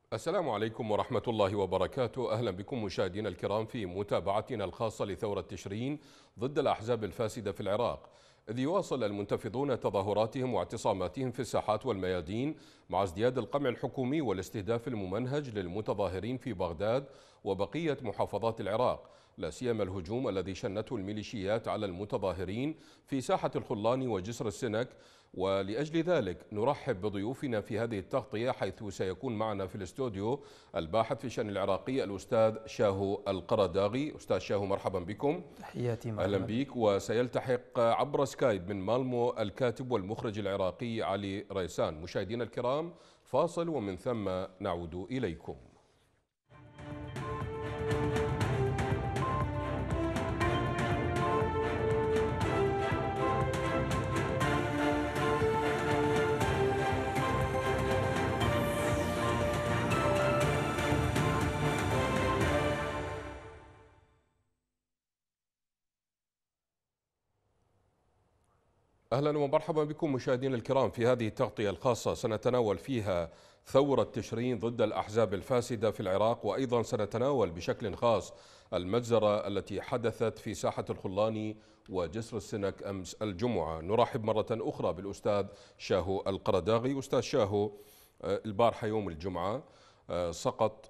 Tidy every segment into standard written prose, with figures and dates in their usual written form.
السلام عليكم ورحمة الله وبركاته. أهلا بكم مشاهدينا الكرام في متابعتنا الخاصة لثورة تشرين ضد الأحزاب الفاسدة في العراق، إذ يواصل المنتفضون تظاهراتهم واعتصاماتهم في الساحات والميادين مع ازدياد القمع الحكومي والاستهداف الممنهج للمتظاهرين في بغداد وبقية محافظات العراق، لا سيما الهجوم الذي شنته الميليشيات على المتظاهرين في ساحة الخلاني وجسر السنك. ولأجل ذلك نرحب بضيوفنا في هذه التغطية، حيث سيكون معنا في الاستوديو الباحث في الشأن العراقي الأستاذ شاهو القرداغي. أستاذ شاهو، مرحبا بكم. تحياتي. أهلا بك. وسيلتحق عبر سكايب من مالمو الكاتب والمخرج العراقي علي ريسان. مشاهدينا الكرام، فاصل ومن ثم نعود إليكم. أهلا ومرحبا بكم مشاهدينا الكرام في هذه التغطية الخاصة، سنتناول فيها ثورة تشرين ضد الأحزاب الفاسدة في العراق، وأيضا سنتناول بشكل خاص المجزرة التي حدثت في ساحة الخلاني وجسر السنك أمس الجمعة. نرحب مرة أخرى بالأستاذ شاهو القرداغي. أستاذ شاهو، البارحة يوم الجمعة سقط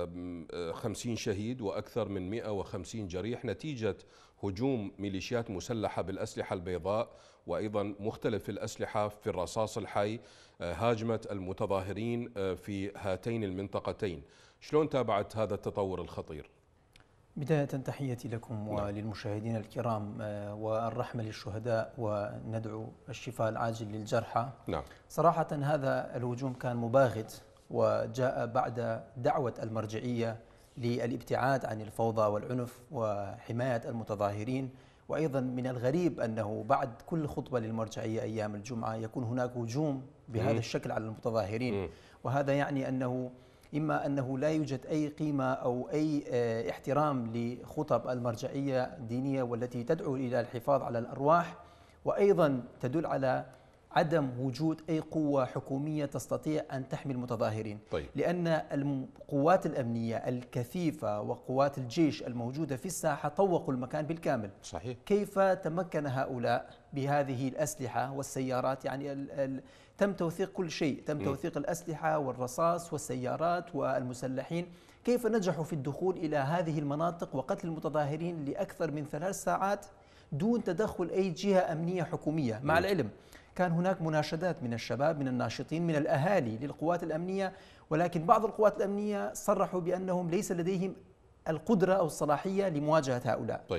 50 شهيد وأكثر من 150 جريح نتيجة هجوم ميليشيات مسلحة بالأسلحة البيضاء وأيضا مختلف الأسلحة في الرصاص الحي هاجمت المتظاهرين في هاتين المنطقتين. شلون تابعت هذا التطور الخطير؟ بداية تحياتي لكم وللمشاهدين الكرام، والرحمة للشهداء، وندعو الشفاء العاجل للجرحى. نعم. صراحة هذا الهجوم كان مباغت، وجاء بعد دعوة المرجعية للابتعاد عن الفوضى والعنف وحماية المتظاهرين. وأيضا من الغريب أنه بعد كل خطبة للمرجعية أيام الجمعة يكون هناك هجوم بهذا الشكل على المتظاهرين. وهذا يعني أنه إما أنه لا يوجد أي قيمة أو أي احترام لخطب المرجعية الدينية والتي تدعو إلى الحفاظ على الأرواح، وأيضا تدل على عدم وجود أي قوة حكومية تستطيع أن تحمي المتظاهرين. طيب. لأن القوات الأمنية الكثيفة وقوات الجيش الموجودة في الساحة طوقوا المكان بالكامل. صحيح. كيف تمكن هؤلاء بهذه الأسلحة والسيارات؟ يعني تم توثيق كل شيء، تم توثيق الأسلحة والرصاص والسيارات والمسلحين. كيف نجحوا في الدخول إلى هذه المناطق وقتل المتظاهرين لأكثر من 3 ساعات دون تدخل أي جهة أمنية حكومية؟ مع العلم كان هناك مناشدات من الشباب، من الناشطين، من الأهالي للقوات الأمنية، ولكن بعض القوات الأمنية صرحوا بأنهم ليس لديهم القدرة أو الصلاحية لمواجهة هؤلاء. طيب.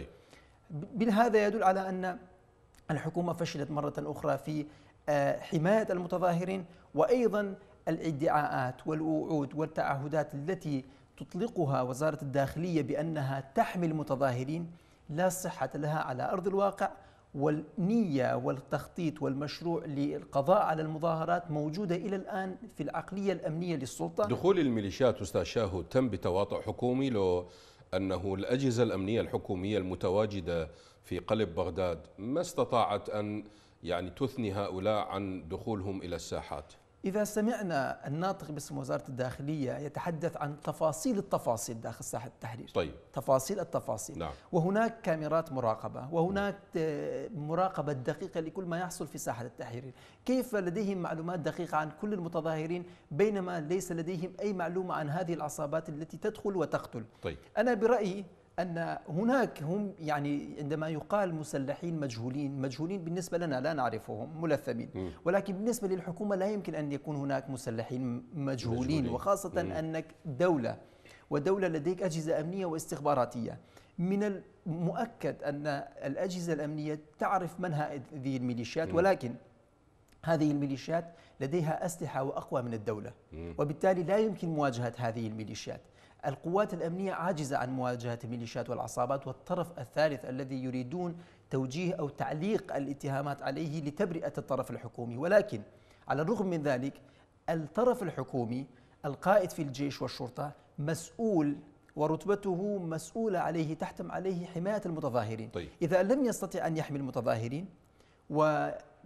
بهذا يدل على أن الحكومة فشلت مرة أخرى في حماية المتظاهرين، وأيضا الادعاءات والوعود والتعهدات التي تطلقها وزارة الداخلية بأنها تحمي المتظاهرين لا صحة لها على أرض الواقع. والنية والتخطيط والمشروع للقضاء على المظاهرات موجودة إلى الآن في العقلية الأمنية للسلطة. دخول الميليشيات أستاذ شاهو تم بتواطؤ حكومي، لو أنه الأجهزة الأمنية الحكومية المتواجدة في قلب بغداد ما استطاعت أن تثني هؤلاء عن دخولهم إلى الساحات؟ إذا سمعنا الناطق باسم وزارة الداخلية يتحدث عن تفاصيل التفاصيل داخل ساحة التحرير. طيب. تفاصيل التفاصيل. نعم. وهناك كاميرات مراقبة، وهناك مراقبة دقيقة لكل ما يحصل في ساحة التحرير. كيف لديهم معلومات دقيقة عن كل المتظاهرين بينما ليس لديهم أي معلومة عن هذه العصابات التي تدخل وتقتل؟ طيب. أنا برأيي أن هناك هم عندما يقال مسلحين مجهولين بالنسبة لنا لا نعرفهم، ملثمين. ولكن بالنسبة للحكومة لا يمكن أن يكون هناك مسلحين مجهولين. وخاصة أنك دولة، ودولة لديك أجهزة أمنية واستخباراتية. من المؤكد أن الأجهزة الأمنية تعرف من هذه الميليشيات، ولكن هذه الميليشيات لديها أسلحة وأقوى من الدولة، وبالتالي لا يمكن مواجهة هذه الميليشيات. القوات الأمنية عاجزة عن مواجهة الميليشيات والعصابات والطرف الثالث الذي يريدون توجيه أو تعليق الاتهامات عليه لتبرئة الطرف الحكومي. ولكن على الرغم من ذلك الطرف الحكومي القائد في الجيش والشرطة مسؤول، ورتبته مسؤولة عليه، تحتم عليه حماية المتظاهرين. طيب. إذا لم يستطع أن يحمي المتظاهرين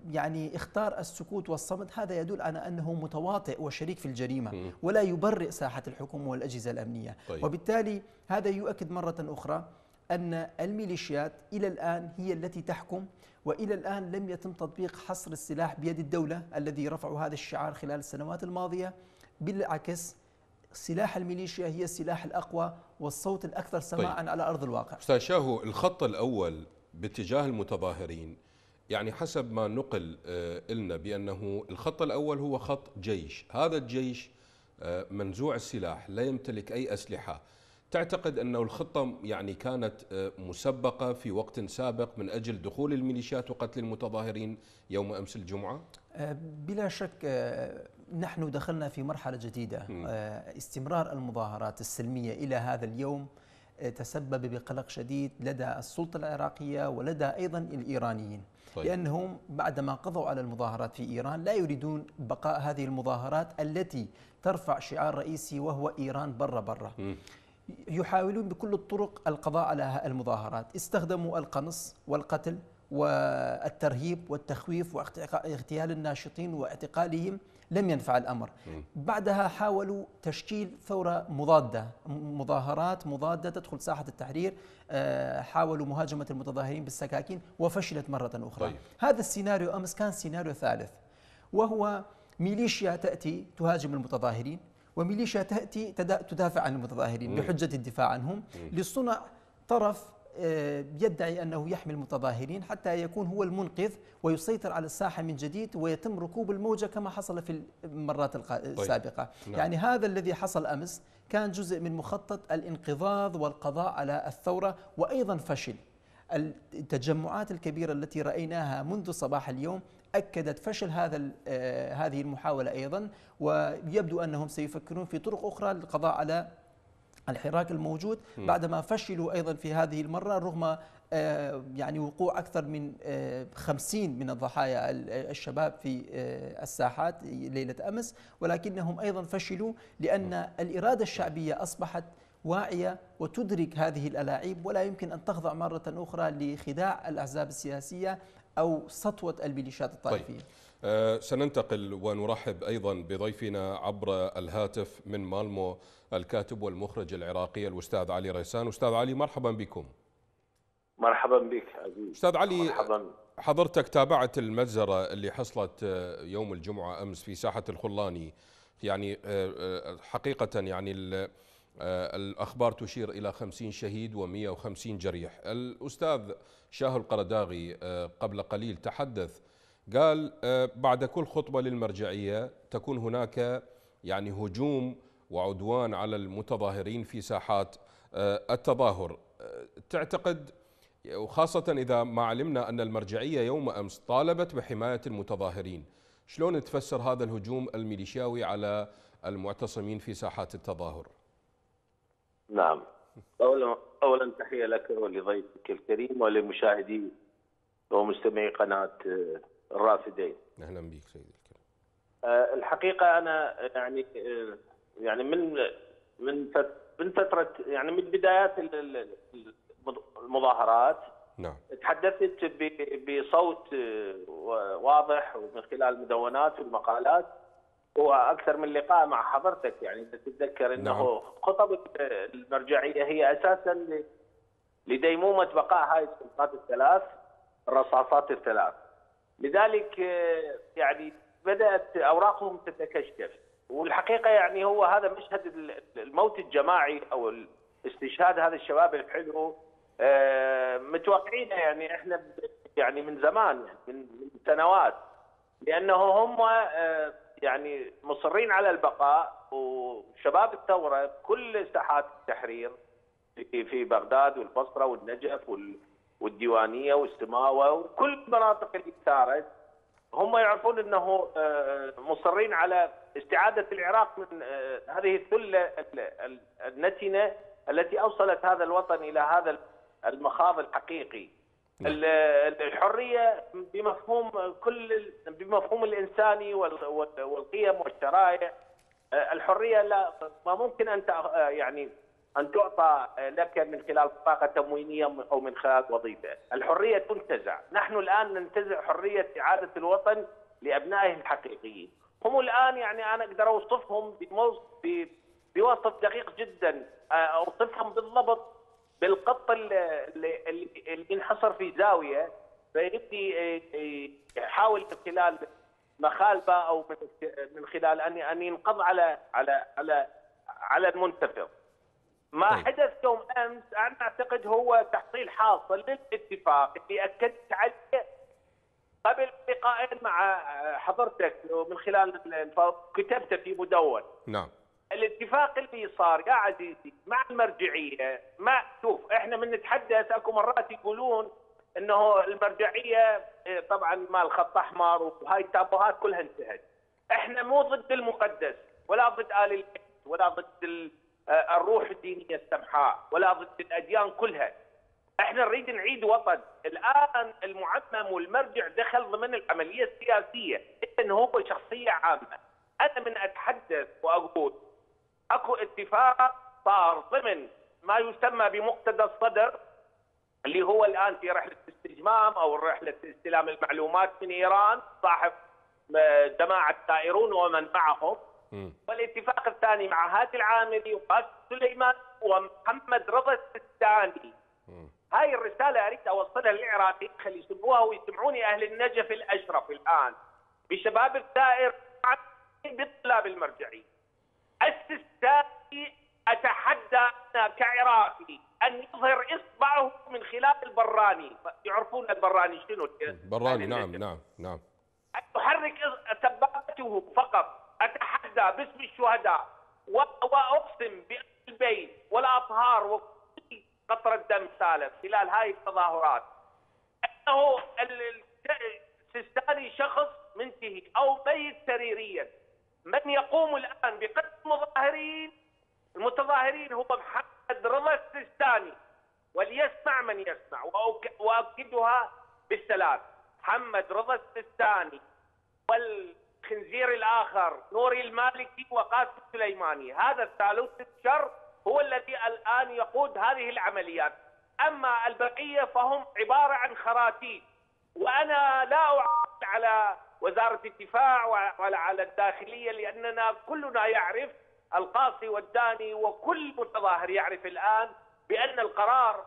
يعني اختار السكوت والصمت، هذا يدل على أنه متواطئ وشريك في الجريمة ولا يبرئ ساحة الحكومة والأجهزة الأمنية. طيب. وبالتالي هذا يؤكد مرة أخرى أن الميليشيات إلى الآن هي التي تحكم، وإلى الآن لم يتم تطبيق حصر السلاح بيد الدولة الذي رفعوا هذا الشعار خلال السنوات الماضية. بالعكس، سلاح الميليشيا هي السلاح الأقوى والصوت الأكثر سماعا على أرض الواقع. أستاذ شاهو، الخط الأول باتجاه المتظاهرين، يعني حسب ما نقل لنا بأنه الخط الأول هو خط جيش، هذا الجيش منزوع السلاح، لا يمتلك أي أسلحة. تعتقد أنه الخطة يعني كانت مسبقة في وقت سابق من أجل دخول الميليشيات وقتل المتظاهرين يوم أمس الجمعة؟ بلا شك نحن دخلنا في مرحلة جديدة. استمرار المظاهرات السلمية إلى هذا اليوم تسبب بقلق شديد لدى السلطة العراقية ولدى أيضا الإيرانيين. طيب. لأنهم بعدما قضوا على المظاهرات في إيران لا يريدون بقاء هذه المظاهرات التي ترفع شعار رئيسي وهو إيران برا. يحاولون بكل الطرق القضاء على المظاهرات، استخدموا القنص والقتل والترهيب والتخويف واغتيال الناشطين واعتقالهم، لم ينفع الأمر. بعدها حاولوا تشكيل ثورة مضادة، مظاهرات مضادة تدخل ساحة التحرير، حاولوا مهاجمة المتظاهرين بالسكاكين وفشلت مرة أخرى. طيب. هذا السيناريو أمس كان سيناريو ثالث، وهو ميليشيا تأتي تهاجم المتظاهرين، وميليشيا تأتي تدافع عن المتظاهرين بحجة الدفاع عنهم لصنع طرف يدعي أنه يحمي المتظاهرين حتى يكون هو المنقذ ويسيطر على الساحة من جديد، ويتم ركوب الموجة كما حصل في المرات السابقة. طيب. يعني هذا الذي حصل أمس كان جزء من مخطط الانقضاض والقضاء على الثورة، وأيضا فشل. التجمعات الكبيرة التي رأيناها منذ صباح اليوم أكدت فشل هذه المحاولة أيضا، ويبدو أنهم سيفكرون في طرق أخرى للقضاء على الحراك الموجود بعدما فشلوا أيضا في هذه المرة، رغم يعني وقوع أكثر من 50 من الضحايا الشباب في الساحات ليلة أمس، ولكنهم أيضا فشلوا لأن الإرادة الشعبية أصبحت واعية وتدرك هذه الألاعيب، ولا يمكن أن تخضع مرة أخرى لخداع الأحزاب السياسية أو سطوة الميليشيات الطائفية. طيب. سننتقل ونرحب أيضا بضيفنا عبر الهاتف من مالمو الكاتب والمخرج العراقي الأستاذ علي ريسان. أستاذ علي، مرحبا بكم. مرحبا بك عزيز. أستاذ علي، مرحبا. حضرتك تابعت المجزرة اللي حصلت يوم الجمعة أمس في ساحة الخلاني، يعني حقيقة يعني الأخبار تشير إلى 50 شهيد و150 جريح. الأستاذ شاهو القرداغي قبل قليل تحدث، قال بعد كل خطبة للمرجعية تكون هناك يعني هجوم وعدوان على المتظاهرين في ساحات التظاهر. تعتقد، وخاصة إذا ما علمنا أن المرجعية يوم أمس طالبت بحماية المتظاهرين، شلون تفسر هذا الهجوم الميليشياوي على المعتصمين في ساحات التظاهر؟ نعم، أولا تحية لك ولضيفك الكريم ولمشاهدي ومستمعي قناة الرافدين. أهلا بك سيدي الكريم. الحقيقة أنا يعني من فترة، يعني من بدايات المظاهرات، نعم، تحدثت بصوت واضح ومن خلال المدونات والمقالات واكثر من لقاء مع حضرتك. يعني تتذكر انه نعم. خطب المرجعيه هي اساسا لديمومه بقاء هاي السلطات الثلاث، الرصاصات الثلاث. لذلك يعني بدات اوراقهم تتكشف، والحقيقه يعني هو هذا مشهد الموت الجماعي او استشهاد هذا الشباب الحلو متوقعينه يعني احنا يعني من زمان، من سنوات، لانه هم يعني مصرين على البقاء. وشباب الثوره كل ساحات التحرير في بغداد والبصره والنجف والديوانيه والسماوه وكل المناطق اللي ثارت، هم يعرفون انه مصرين على استعاده العراق من هذه الذله النتنه التي اوصلت هذا الوطن الى هذا المخاض الحقيقي. الحريه بمفهوم الانساني والقيم والشرائع. الحريه لا، ما ممكن ان يعني أن تعطى لك من خلال بطاقة تموينية أو من خلال وظيفة. الحرية تنتزع. نحن الآن ننتزع حرية إعادة الوطن لأبنائه الحقيقيين. هم الآن يعني أنا أقدر أوصفهم بوصف دقيق جدا، أوصفهم بالضبط بالقط اللي ينحصر في زاوية فيبدي يحاول من خلال مخالبة أو من خلال أن ينقض على المنتفض. ما حدث يوم امس انا اعتقد هو تحصيل حاصل للاتفاق اللي اكدت عليه قبل لقاءين مع حضرتك من خلال كتبته في مدون. نعم. الاتفاق اللي صار يا عزيزي مع المرجعيه، ما شوف احنا من نتحدث اكو مرات يقولون انه المرجعيه طبعا مال خط احمر وهاي التابوهات كلها انتهت. احنا مو ضد المقدس ولا ضد آل البيت ولا ضد الروح الدينية السمحاء ولا ضد الأديان كلها. احنا نريد نعيد وطن. الآن المعمم والمرجع دخل ضمن العملية السياسية، إذن هو شخصية عامة. أنا من أتحدث وأقول أكو اتفاق صار ضمن ما يسمى بمقتدى الصدر اللي هو الآن في رحلة استجمام أو رحلة استلام المعلومات من إيران صاحب جماعة ثائرون ومن معهم. والاتفاق الثاني مع هادي العامري وقاسم سليمان ومحمد رضا السيستاني. هاي الرسالة أريد أوصلها للعراقيين خلي يسمعوها ويسمعوني أهل النجف الأشرف الآن بشباب الثائر بالطلاب المرجعي. السيستاني أتحدى أنا كعراقي أن يظهر إصبعه من خلال البراني. يعرفون البراني شنو؟ براني. نعم. أن يحرك سبابته فقط. أتحدى باسم الشهداء وأقسم بأهل البيت والأطهار وكل قطرة دم سالت خلال هاي التظاهرات أنه السيستاني شخص منتهي أو ميت سريريا. من يقوم الآن بقتل المتظاهرين هو محمد رضا السيستاني، وليسمع من يسمع وأؤكدها بالثلاث: محمد رضا السيستاني والخنزير الآخر نوري المالكي وقاسم سليماني. هذا الثالوث الشر هو الذي الآن يقود هذه العمليات. أما البقية فهم عبارة عن خراتيم. وأنا لا أعترض على وزارة الدفاع ولا على الداخلية، لأننا كلنا يعرف، القاصي والداني وكل متظاهر يعرف الآن بأن قرار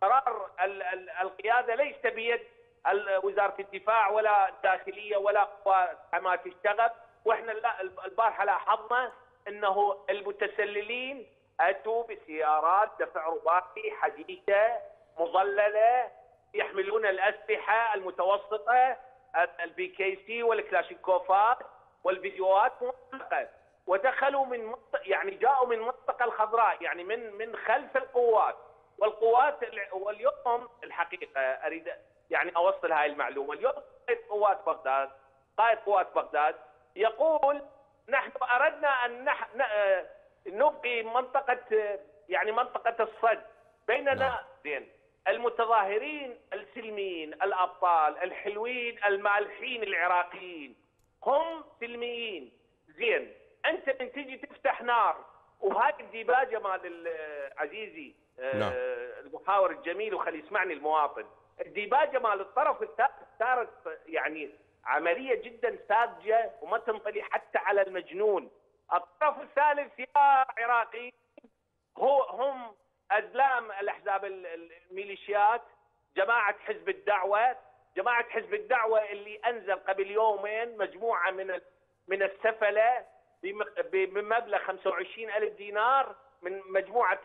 القيادة ليس بيد وزارة الدفاع ولا الداخلية ولا قوى حماة الشغب. واحنا البارحة لاحظنا انه المتسللين اتوا بسيارات دفع رباعي حديثة مظللة يحملون الأسلحة المتوسطة البي كي سي والكلاشينكوفات والفيديوهات موثقة، ودخلوا من يعني جاءوا من منطقة الخضراء يعني من خلف القوات واليوم الحقيقة اريد يعني اوصل هاي المعلومة. اليوم قائد قوات بغداد يقول نحن اردنا ان نبقي منطقة الصد بيننا. زين، المتظاهرين السلميين الابطال الحلوين المالحين العراقيين هم سلميين. زين، انت من تجي تفتح نار وهاي الديباجه مال عزيزي المحاور الجميل وخلي يسمعني المواطن، الديباجه مال الطرف الثالث صارت يعني عمليه جدا ساذجه وما تنطلي حتى على المجنون. الطرف الثالث يا عراقي هم أدلام الأحزاب الميليشيات، جماعة حزب الدعوة اللي أنزل قبل يومين مجموعة من السفلة بمبلغ 25,000 دينار من مجموعة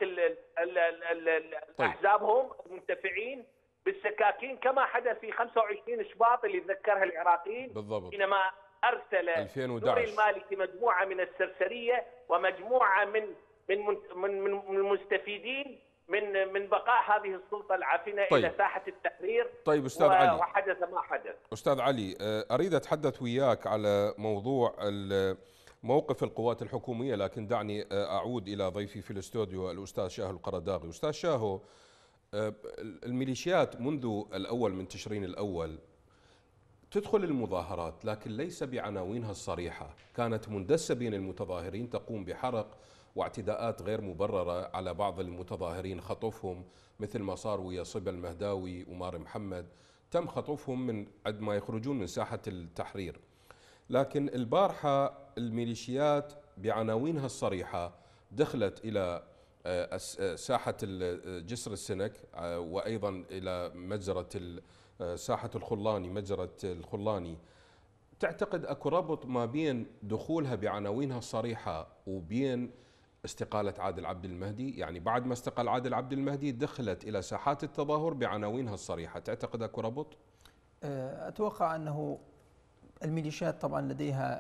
أحزابهم المنتفعين بالسكاكين، كما حدث في 25 شباط اللي تذكرها العراقيين بالضبط، حينما أرسل 2011 نوري المالكي مجموعة من السرسرية ومجموعة من المستفيدين من بقاء هذه السلطة العافنة إلى ساحة التحرير. طيب أستاذ علي، وحدث ما حدث. أستاذ علي، أريد أتحدث وياك على موضوع موقف القوات الحكومية، لكن دعني أعود إلى ضيفي في الاستوديو الأستاذ شاهو القرداغي. أستاذ شاهو، الميليشيات منذ الأول من تشرين الأول تدخل المظاهرات، لكن ليس بعناوينها الصريحة، كانت مندسة بين المتظاهرين، تقوم بحرق واعتداءات غير مبررة على بعض المتظاهرين، خطفهم مثل ما صار ويا صبا المهداوي ومار محمد، تم خطفهم من عندما يخرجون من ساحة التحرير. لكن البارحة الميليشيات بعناوينها الصريحة دخلت إلى ساحة جسر السنك، وأيضا إلى مجزرة ساحة الخلاني، مجزرة الخلاني. تعتقد أكو ربط ما بين دخولها بعناوينها الصريحة وبين استقالة عادل عبد المهدي؟ يعني بعد ما استقال عادل عبد المهدي دخلت إلى ساحات التظاهر بعناوينها الصريحة، تعتقد أكو ربط؟ أتوقع أنه الميليشيات طبعا لديها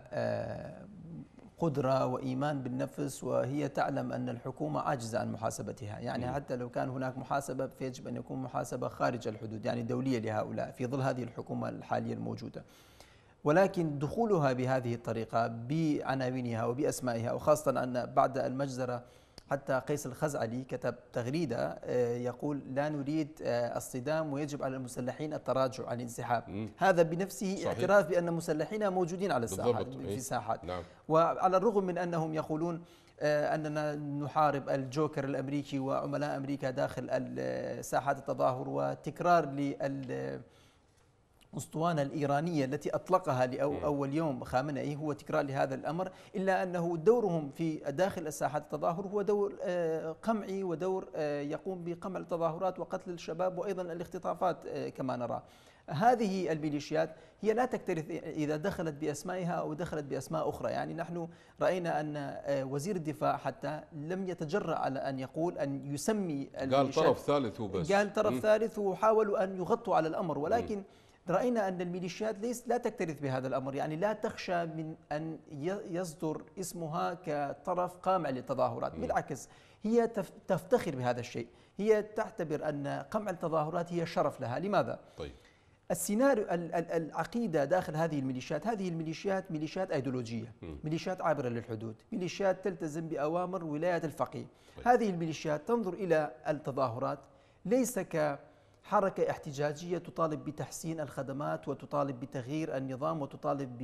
قدرة وإيمان بالنفس، وهي تعلم أن الحكومة عاجزة عن محاسبتها. يعني حتى لو كان هناك محاسبة فيجب أن يكون محاسبة خارج الحدود، يعني دولية لهؤلاء في ظل هذه الحكومة الحالية الموجودة. ولكن دخولها بهذه الطريقة بعناوينها وبأسمائها، وخاصة أن بعد المجزرة حتى قيس الخزعلي كتب تغريدة يقول: لا نريد الصدام ويجب على المسلحين التراجع عن الانسحاب. هذا بنفسه صحيح. اعتراف بأن مسلحين موجودين على الساحات في الساحات. نعم. وعلى الرغم من أنهم يقولون أننا نحارب الجوكر الأمريكي وعملاء أمريكا داخل ساحات التظاهر، وتكرار الأسطوانة الإيرانية التي أطلقها لأول يوم خامنئي هو تكرار لهذا الأمر، إلا أنه دورهم في داخل الساحات التظاهر هو دور قمعي، ودور يقوم بقمع التظاهرات وقتل الشباب وأيضا الاختطافات كما نرى. هذه الميليشيات هي لا تكترث إذا دخلت بأسمائها أو دخلت بأسماء أخرى. يعني نحن رأينا أن وزير الدفاع حتى لم يتجرأ على أن يقول أن يسمي قال طرف ثالث وبس، قال طرف ثالث، وحاولوا أن يغطوا على الأمر. ولكن رأينا أن الميليشيات لا تكترث بهذا الأمر، يعني لا تخشى من أن يصدر اسمها كطرف قامع للتظاهرات. بالعكس، هي تفتخر بهذا الشيء، هي تعتبر أن قمع التظاهرات هي شرف لها. لماذا؟ طيب. السيناريو العقيدة داخل هذه الميليشيات ميليشيات أيديولوجية، ميليشيات عابرة للحدود، ميليشيات تلتزم بأوامر ولاية الفقيه. طيب. هذه الميليشيات تنظر إلى التظاهرات ليس كحركة احتجاجية تطالب بتحسين الخدمات وتطالب بتغيير النظام وتطالب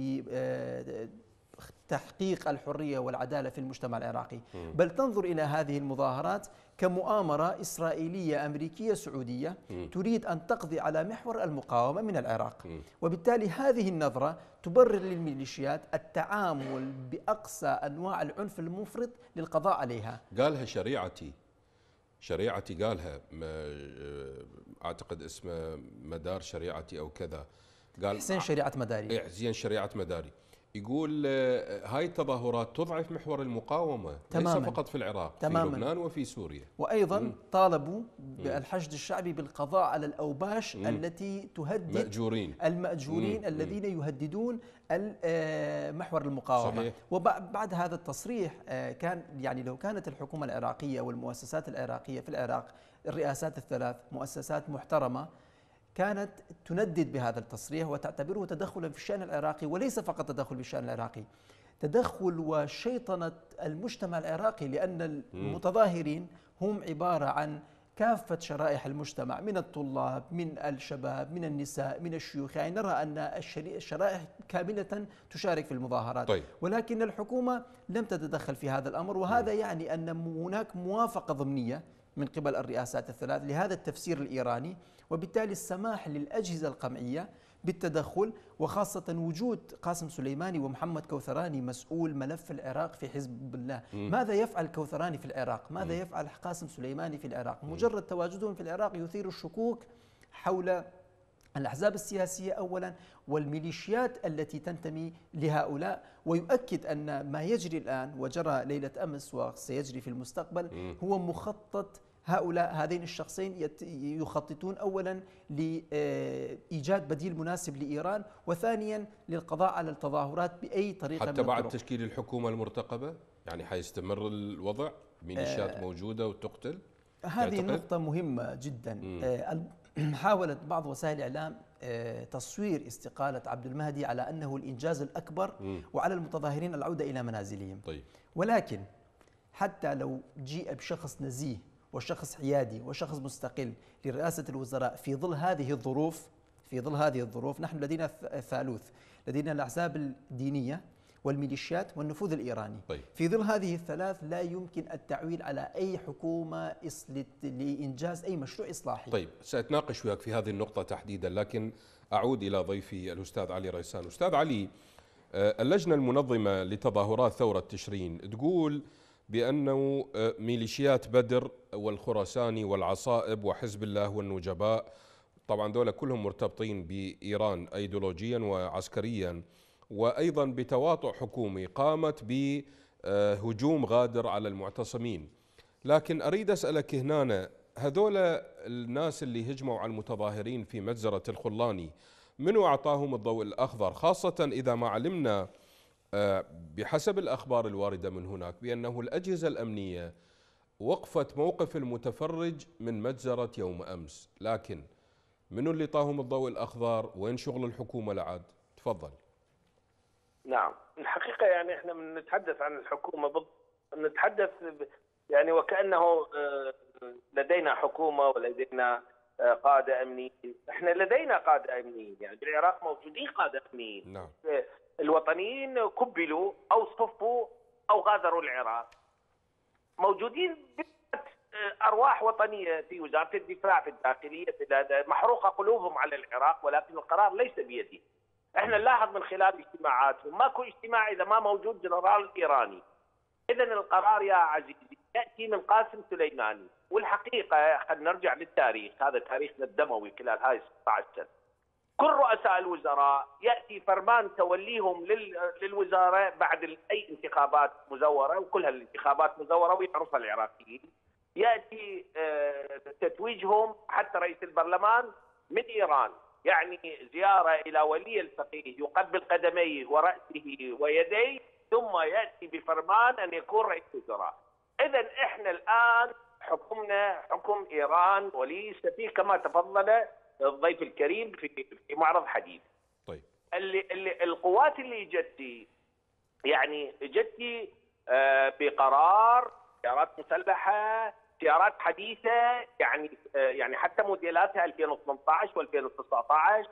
بتحقيق الحرية والعدالة في المجتمع العراقي، بل تنظر إلى هذه المظاهرات كمؤامرة إسرائيلية أمريكية سعودية تريد أن تقضي على محور المقاومة من العراق. وبالتالي هذه النظرة تبرر للميليشيات التعامل بأقصى أنواع العنف المفرط للقضاء عليها. قالها شريعتي قالها، أعتقد اسمه مدار شريعتي أو كذا، قال حسين شريعة مداري. حسين شريعة مداري. يقول هاي التظاهرات تضعف محور المقاومة تماماً. ليس فقط في العراق، تماماً. في لبنان وفي سوريا. وأيضا طالبوا بالحشد الشعبي بالقضاء على الأوباش التي تهدد المأجورين الذين يهددون محور المقاومة. صحيح. وبعد هذا التصريح كان يعني لو كانت الحكومة العراقية والمؤسسات العراقية في العراق، الرئاسات الثلاث مؤسسات محترمة، كانت تندد بهذا التصريح وتعتبره تدخلا في الشأن العراقي، وليس فقط تدخل في الشأن العراقي، تدخل وشيطنة المجتمع العراقي، لأن المتظاهرين هم عبارة عن كافة شرائح المجتمع، من الطلاب، من الشباب، من النساء، من الشيوخ. يعني نرى أن الشرائح كاملة تشارك في المظاهرات. طيب. ولكن الحكومة لم تتدخل في هذا الأمر، وهذا يعني أن هناك موافقة ضمنية من قبل الرئاسات الثلاث لهذا التفسير الإيراني، وبالتالي السماح للأجهزة القمعية بالتدخل، وخاصة وجود قاسم سليماني ومحمد كوثراني مسؤول ملف العراق في حزب الله. ماذا يفعل كوثراني في العراق؟ ماذا يفعل قاسم سليماني في العراق؟ مجرد تواجدهم في العراق يثير الشكوك حول الأحزاب السياسية أولا والميليشيات التي تنتمي لهؤلاء، ويؤكد أن ما يجري الآن وجرى ليلة أمس وسيجري في المستقبل هو مخطط. هذين الشخصين يخططون أولا لإيجاد بديل مناسب لإيران، وثانيا للقضاء على التظاهرات بأي طريقة حتى بعد تشكيل الحكومة المرتقبة. يعني حيستمر الوضع، ميليشيات موجودة وتقتل. هذه نقطة مهمة جدا. حاولت بعض وسائل الإعلام تصوير استقالة عبد المهدي على أنه الإنجاز الأكبر وعلى المتظاهرين العودة إلى منازلهم. طيب. ولكن حتى لو جيء بشخص نزيه وشخص حيادي وشخص مستقل لرئاسة الوزراء في ظل هذه الظروف، نحن لدينا الثالوث، لدينا الأحزاب الدينية والميليشيات والنفوذ الإيراني. طيب. في ظل هذه الثلاث لا يمكن التعويل على أي حكومة لإنجاز أي مشروع إصلاحي. طيب، سأتناقش وياك في هذه النقطة تحديدا، لكن أعود إلى ضيفي الأستاذ علي ريسان. أستاذ علي، اللجنة المنظمة لتظاهرات ثورة تشرين تقول بأنه ميليشيات بدر والخراساني والعصائب وحزب الله والنجباء، طبعا دولة كلهم مرتبطين بإيران أيديولوجيا وعسكريا، وأيضا بتواطؤ حكومي، قامت بهجوم غادر على المعتصمين. لكن أريد أسألك هنا، هذول الناس اللي هجموا على المتظاهرين في مجزرة الخلاني منو أعطاهم الضوء الأخضر، خاصة إذا ما علمنا بحسب الأخبار الواردة من هناك بأنه الأجهزة الأمنية وقفت موقف المتفرج من مجزرة يوم أمس، لكن منو اللي طاهم الضوء الأخضر؟ وين شغل الحكومة لعد؟ تفضل. نعم، الحقيقة يعني احنا من نتحدث عن الحكومة نتحدث يعني وكأنه لدينا حكومة ولدينا قادة أمنيين. احنا لدينا قادة أمنيين، يعني بالعراق موجودين قادة أمنيين. نعم. الوطنيين كبلوا أو صفوا أو غادروا العراق. موجودين أرواح وطنية في وزارة الدفاع، في الداخلية، في محروقة قلوبهم على العراق، ولكن القرار ليس بيدي. احنا نلاحظ من خلال اجتماعاتهم ماكو اجتماع إذا ما موجود جنرال إيراني. إذا القرار يا عزيزي يأتي من قاسم سليماني. والحقيقة خلينا نرجع للتاريخ، هذا تاريخنا الدموي خلال هاي 16 سنة. كل رؤساء الوزراء يأتي فرمان توليهم للوزارة بعد أي انتخابات مزورة، وكل هالانتخابات مزورة ويعرفها العراقيين. يأتي تتويجهم حتى رئيس البرلمان من إيران، يعني زيارة إلى ولي الفقيه يقبل قدميه ورأسه ويديه، ثم يأتي بفرمان أن يكون رئيس وزراء. إذا إحنا الآن حكمنا حكم إيران وليس فيه كما تفضل الضيف الكريم في معرض حديث. طيب. القوات اللي جتي يعني جتي بقرار سيارات مسلحة، سيارات حديثة، يعني حتى موديلاتها 2018 و2019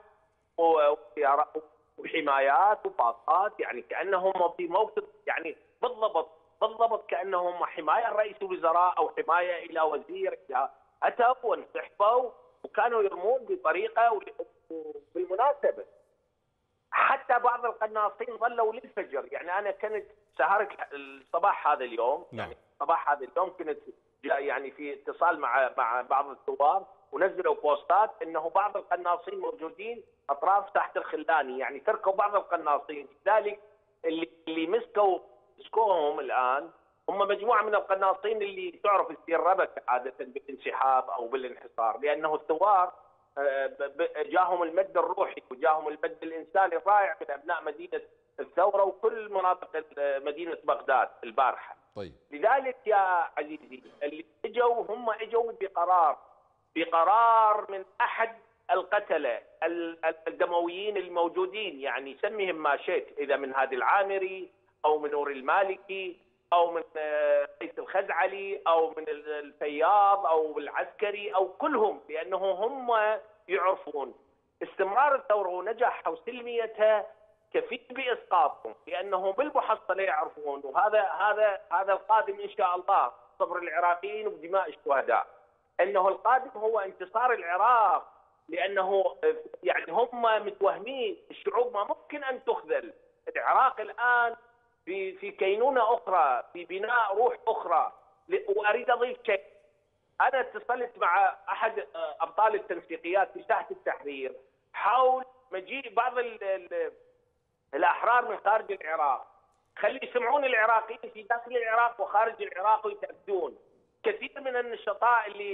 وحمايات وباصات، يعني كأنهم في موقف يعني بالضبط كأنهم حماية رئيس الوزراء أو حماية إلى وزير. أتوا وانسحبوا وكانوا يرمون بطريقة. بالمناسبة حتى بعض القناصين ظلوا للفجر، يعني أنا كنت سهرت الصباح هذا اليوم، يعني صباح هذا اليوم كنت يعني في اتصال مع بعض الثوار، ونزلوا بوستات انه بعض القناصين موجودين اطراف ساحه الخلاني، يعني تركوا بعض القناصين. لذلك اللي مسكوهم الان هم مجموعه من القناصين اللي تعرف تصير ربك عاده بالانسحاب او بالانحصار، لانه الثوار جاهم المد الروحي وجاهم المد الانساني الرائع من ابناء مدينه الثوره وكل مناطق مدينه بغداد البارحه. طيب. لذلك يا عزيزي اللي اجوا بقرار من احد القتله الدمويين الموجودين، يعني سميهم ما شئت، اذا من هادي العامري او من نور المالكي او من قيس الخزعلي او من الفياض او العسكري او كلهم، لانه هم يعرفون استمرار الثوره ونجاحها وسلميتها كفيل باسقاطهم، لانه بالمحصله يعرفون، وهذا القادم ان شاء الله صبر العراقيين وبدماء الشهداء، انه القادم هو انتصار العراق، لانه يعني هم متوهمين الشعوب ما ممكن ان تخذل. العراق الان في كينونه اخرى، في بناء روح اخرى. واريد اضيف شيء، انا اتصلت مع احد ابطال التنسيقيات في ساحه التحرير حول مجيء بعض الأحرار من خارج العراق. خلي يسمعون العراقيين في داخل العراق وخارج العراق ويتأكدون. كثير من النشطاء اللي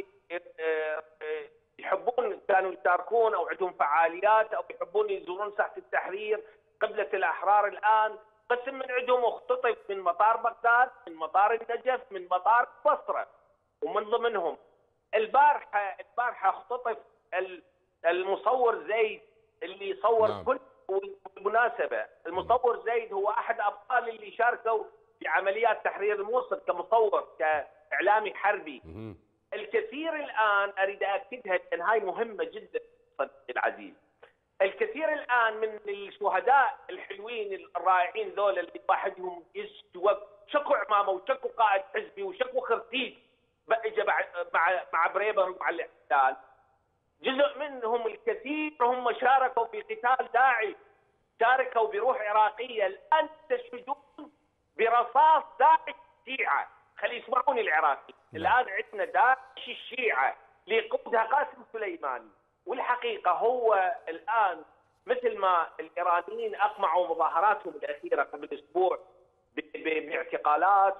يحبون كانوا يشاركون أو عندهم فعاليات أو يحبون يزورون ساحة التحرير قبلة الأحرار، الآن قسم من عندهم اختطف من مطار بغداد، من مطار النجف، من مطار البصرة، ومن ضمنهم البارحة اختطف المصور زيد اللي صور. نعم. كل بالمناسبة المصور زيد هو أحد أبطال اللي شاركوا في عمليات تحرير الموصل كمصور كإعلامي حربي. الكثير الآن أريد أكدها لأن هاي مهمة جدا صديقي العزيز. الكثير الان من الشهداء الحلوين الرائعين ذول اللي واحدهم شكو عمامه وشكو قائد حزبي وشكو خرتيت اجى مع بريبر ومع الاحتلال، جزء منهم الكثير هم شاركوا في قتال داعش، شاركوا بروح عراقيه، الان تشهدون برصاص داعش الشيعه، خلي يسمعوني العراقي، الان عندنا داعش الشيعه اللي يقودها قاسم سليماني، والحقيقه هو الان مثل ما الايرانيين اقمعوا مظاهراتهم الاخيره قبل اسبوع باعتقالات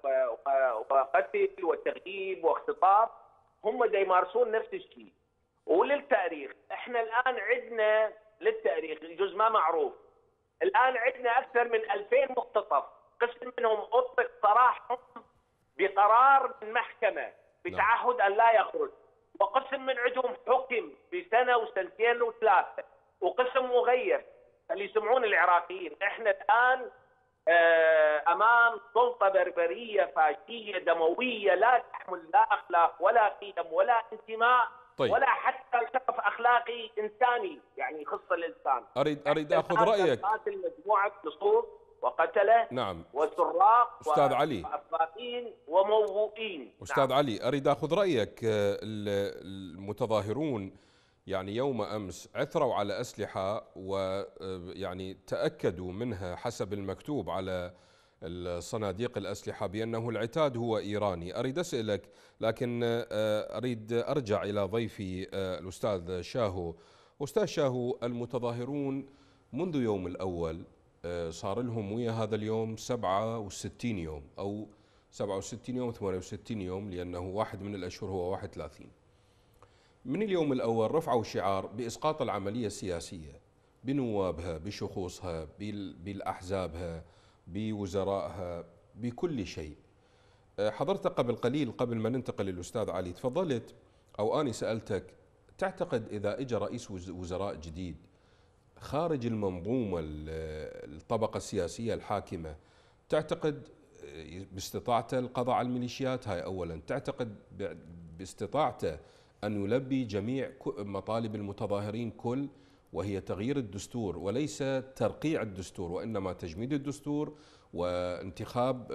وقتل وتغييب واختطاف، هم دا يمارسون نفس الشيء. وللتاريخ احنا الان عندنا للتاريخ جزء ما معروف، الان عندنا اكثر من 2000 مختطف، قسم منهم اطلق سراحهم بقرار من محكمه بتعهد ان لا يخرج، وقسم من عندهم حكم بسنه وسنتين وثلاثه، وقسم مغير. اللي يسمعون العراقيين احنا الان امام سلطه بربريه فاشيه دمويه لا تحمل لا اخلاق ولا قيم ولا انتماء، طيب. ولا حتى شرف اخلاقي انساني يعني يخص الانسان. اريد اخذ رايك. قاتل مجموعه لصوص وقتله، نعم وسراق استاذ علي وافاقين وموبوئين. استاذ علي، اريد اخذ رايك. المتظاهرون يعني يوم امس عثروا على اسلحه ويعني تاكدوا منها حسب المكتوب على الصناديق الاسلحه بانه العتاد هو ايراني. اريد اسالك، لكن اريد ارجع الى ضيفي الاستاذ شاهو. استاذ شاهو، المتظاهرون منذ يوم الاول صار لهم ويا هذا اليوم 67 يوم او 67 يوم 68 يوم، لانه واحد من الاشهر هو 31. من اليوم الأول رفعوا شعار بإسقاط العملية السياسية بنوابها، بشخوصها، بالأحزابها، بوزرائها، بكل شيء. حضرتك قبل قليل قبل ما ننتقل للأستاذ علي تفضلت أو أنا سألتك، تعتقد إذا إجا رئيس وزراء جديد خارج المنظومة الطبقة السياسية الحاكمة، تعتقد باستطاعته القضاء على الميليشيات؟ هاي أولا. تعتقد باستطاعته أن يلبي جميع مطالب المتظاهرين كل، وهي تغيير الدستور وليس ترقيع الدستور وإنما تجميد الدستور وانتخاب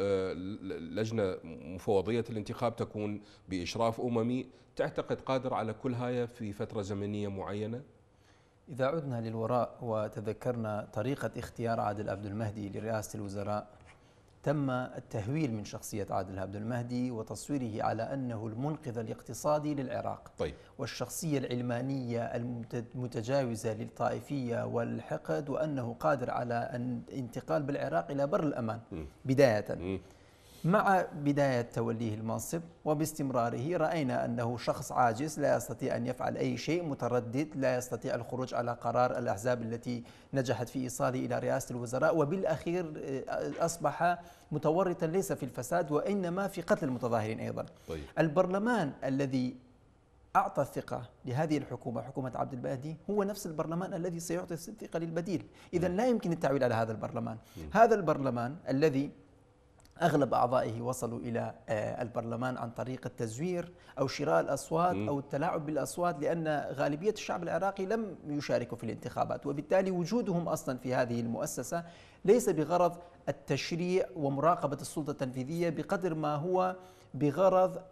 لجنة مفوضية الانتخاب تكون بإشراف أممي؟ تعتقد قادر على كل هاي في فترة زمنية معينة؟ إذا عدنا للوراء وتذكرنا طريقة اختيار عادل عبد المهدي لرئاسة الوزراء، تم التهويل من شخصية عادل عبد المهدي وتصويره على أنه المنقذ الاقتصادي للعراق. طيب. والشخصية العلمانية المتجاوزة للطائفية والحقد، وأنه قادر على الانتقال بالعراق إلى بر الأمان بداية. مع بداية توليه المنصب وباستمراره رأينا أنه شخص عاجز لا يستطيع أن يفعل أي شيء، متردد، لا يستطيع الخروج على قرار الأحزاب التي نجحت في إيصاله إلى رئاسة الوزراء، وبالأخير أصبح متورطا ليس في الفساد وإنما في قتل المتظاهرين أيضا. طيب. البرلمان الذي أعطى الثقة لهذه الحكومة، حكومة عبد المهدي، هو نفس البرلمان الذي سيعطي الثقة للبديل. إذا لا يمكن التعويل على هذا البرلمان. هذا البرلمان الذي أغلب أعضائه وصلوا إلى البرلمان عن طريق التزوير أو شراء الأصوات أو التلاعب بالأصوات، لأن غالبية الشعب العراقي لم يشاركوا في الانتخابات، وبالتالي وجودهم أصلا في هذه المؤسسة ليس بغرض التشريع ومراقبة السلطة التنفيذية بقدر ما هو بغرض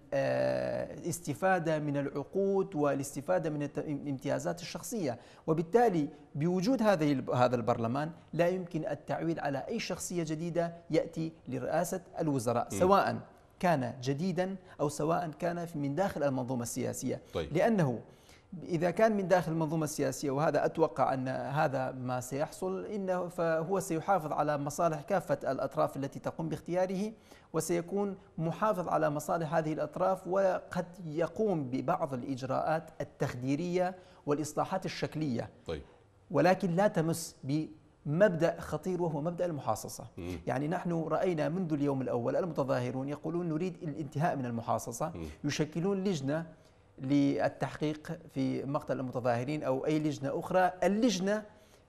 الاستفادة من العقود والاستفادة من الامتيازات الشخصية. وبالتالي بوجود هذا البرلمان لا يمكن التعويل على أي شخصية جديدة يأتي لرئاسة الوزراء، سواء كان جديدا أو سواء كان من داخل المنظومة السياسية. طيب. لأنه إذا كان من داخل المنظومة السياسية، وهذا أتوقع أن هذا ما سيحصل، إنه فهو سيحافظ على مصالح كافة الأطراف التي تقوم باختياره، وسيكون محافظ على مصالح هذه الأطراف، وقد يقوم ببعض الإجراءات التخديرية والإصلاحات الشكلية. طيب. ولكن لا تمس بمبدأ خطير وهو مبدأ المحاصصة. يعني نحن رأينا منذ اليوم الأول المتظاهرون يقولون نريد الانتهاء من المحاصصة، يشكلون لجنة للتحقيق في مقتل المتظاهرين أو أي لجنة أخرى. اللجنة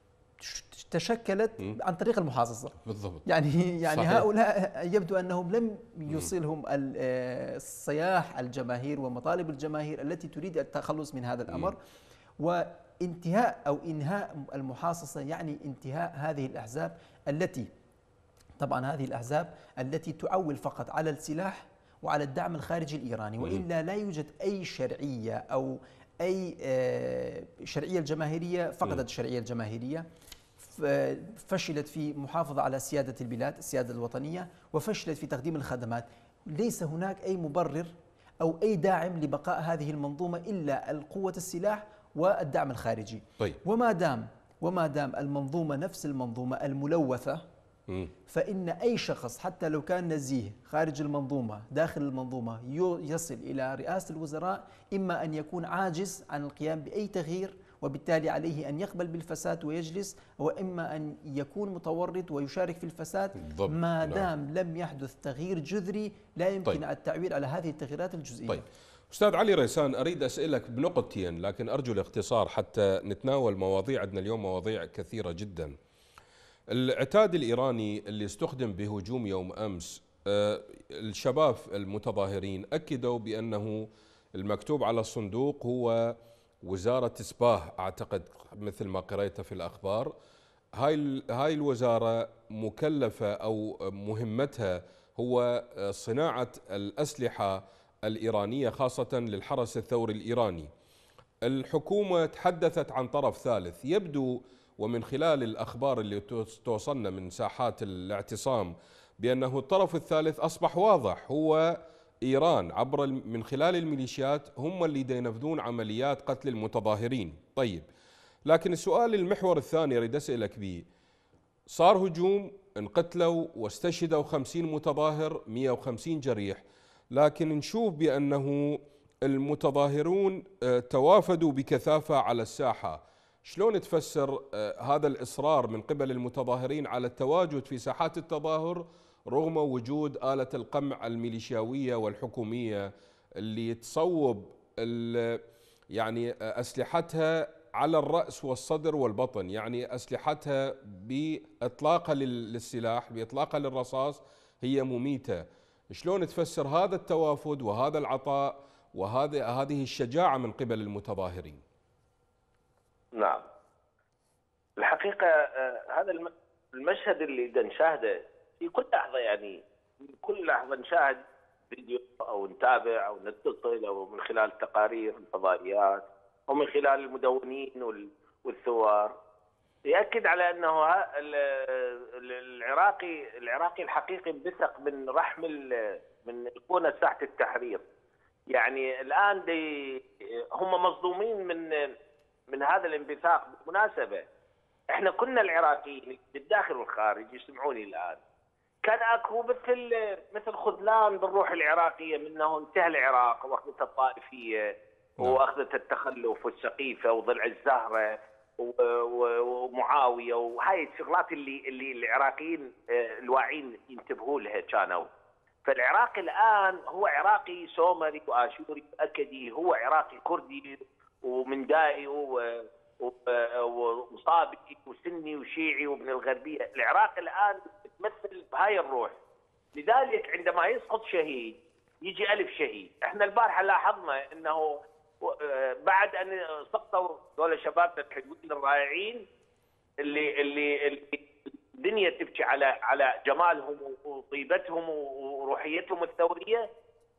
تشكلت عن طريق المحاصصة بالضبط. يعني صحيح. هؤلاء يبدو أنهم لم يصلهم الصياح الجماهير ومطالب الجماهير التي تريد التخلص من هذا الأمر. انتهاء أو إنهاء المحاصصة يعني انتهاء هذه الأحزاب التي، طبعا هذه الأحزاب التي تعول فقط على السلاح وعلى الدعم الخارجي الإيراني، وإلا لا يوجد أي شرعية أو أي شرعية الجماهيرية، فقدت الشرعية الجماهيرية، فشلت في محافظة على سيادة البلاد، السيادة الوطنية، وفشلت في تقديم الخدمات. ليس هناك أي مبرر أو أي داعم لبقاء هذه المنظومة إلا القوة السلاح والدعم الخارجي. طيب. وما دام المنظومة نفس المنظومة الملوثة، فإن أي شخص حتى لو كان نزيه خارج المنظومة داخل المنظومة يصل إلى رئاسة الوزراء، إما أن يكون عاجز عن القيام بأي تغيير وبالتالي عليه أن يقبل بالفساد ويجلس، وإما أن يكون متورط ويشارك في الفساد. ما دام لم يحدث تغيير جذري لا يمكن التعويل على هذه التغييرات الجزئية. طيب أستاذ علي ريسان، أريد أسألك بنقطتين لكن أرجو الاختصار حتى نتناول مواضيع، عندنا اليوم مواضيع كثيرة جدا. العتاد الإيراني اللي استخدم بهجوم يوم أمس، الشباب المتظاهرين أكدوا بأنه المكتوب على الصندوق هو وزارة سباه، أعتقد مثل ما قرأت في الأخبار. هاي الوزارة مكلفة أو مهمتها هو صناعة الأسلحة الإيرانية خاصة للحرس الثوري الإيراني. الحكومة تحدثت عن طرف ثالث، يبدو ومن خلال الأخبار اللي توصلنا من ساحات الاعتصام بأنه الطرف الثالث أصبح واضح، هو إيران عبر من خلال الميليشيات، هم اللي ينفذون عمليات قتل المتظاهرين. طيب، لكن السؤال المحور الثاني أريد أسألك به، صار هجوم، انقتلوا واستشهدوا 50 متظاهر، 150 جريح، لكن نشوف بأنه المتظاهرون توافدوا بكثافة على الساحة. شلون تفسر هذا الإصرار من قبل المتظاهرين على التواجد في ساحات التظاهر رغم وجود آلة القمع الميليشياوية والحكومية اللي تصوب يعني أسلحتها على الرأس والصدر والبطن، يعني أسلحتها بإطلاقها للسلاح، بإطلاقها للرصاص هي مميتة. شلون تفسر هذا التوافد وهذا العطاء وهذه الشجاعة من قبل المتظاهرين؟ نعم، الحقيقة هذا المشهد اللي نشاهده في كل لحظة، يعني في كل لحظة نشاهد فيديو أو نتابع أو نتصل أو من خلال تقارير الفضائيات أو من خلال المدونين والثوار، يأكد على أنه العراقي الحقيقي انبثق من رحم من أيقونة ساحة التحرير. يعني الآن هم مصدومين من هذا الانبثاق. بالمناسبة احنا كنا العراقيين بالداخل والخارج يسمعوني الآن، كان اكو مثل خذلان بالروح العراقية، منه انتهى العراق واخذته الطائفية واخذته التخلف والسقيفة وضلع الزهرة ومعاوية وهاي الشغلات اللي العراقيين الواعين ينتبهوا لها كانوا. فالعراق الآن هو عراقي سومري وآشوري أكدي، هو عراقي كردي ومندائي وصابئي وسني وشيعي ومن الغربية. العراق الآن تمثل بهاي الروح، لذلك عندما يسقط شهيد يجي ألف شهيد. احنا البارحة لاحظنا أنه بعد أن سقطوا دول شباب الحلوين الرائعين اللي الدنيا تبكي على جمالهم وطيبتهم وروحيتهم الثورية،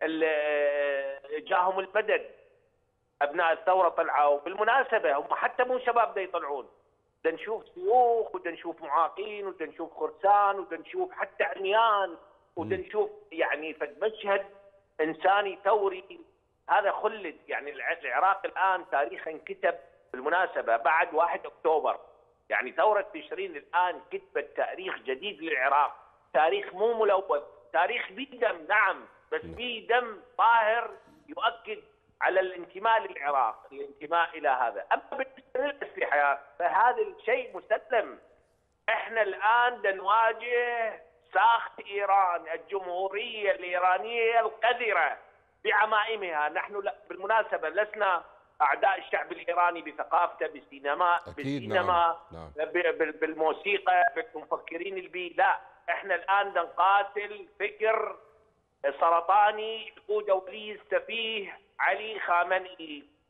جاهم المدد. أبناء الثورة طلعوا. بالمناسبة هم حتى مو شباب دا يطلعون، دا نشوف شيوخ ودا نشوف معاقين ودا نشوف خرسان ودا نشوف حتى عميان ودا نشوف يعني مشهد إنساني ثوري. هذا خلد. يعني العراق الآن تاريخا كتب بالمناسبة بعد 1 أكتوبر، يعني ثورة تشرين الآن كتبت تاريخ جديد للعراق، تاريخ مو ملوث، تاريخ بيه دم، نعم، بس بيه دم طاهر يؤكد على الانتماء للعراق، الانتماء إلى هذا. أما بالنسبة للأسلحة فهذا الشيء مسلم. احنا الآن نواجه ساخت إيران، الجمهورية الإيرانية القذرة بعمائمها. نحن بالمناسبة لسنا أعداء الشعب الإيراني بثقافته، بالسينما، نعم. بالموسيقى، بالمفكرين البي، لا، احنا الآن نقاتل فكر سرطاني يقوده ولي السفيه علي خامنئي.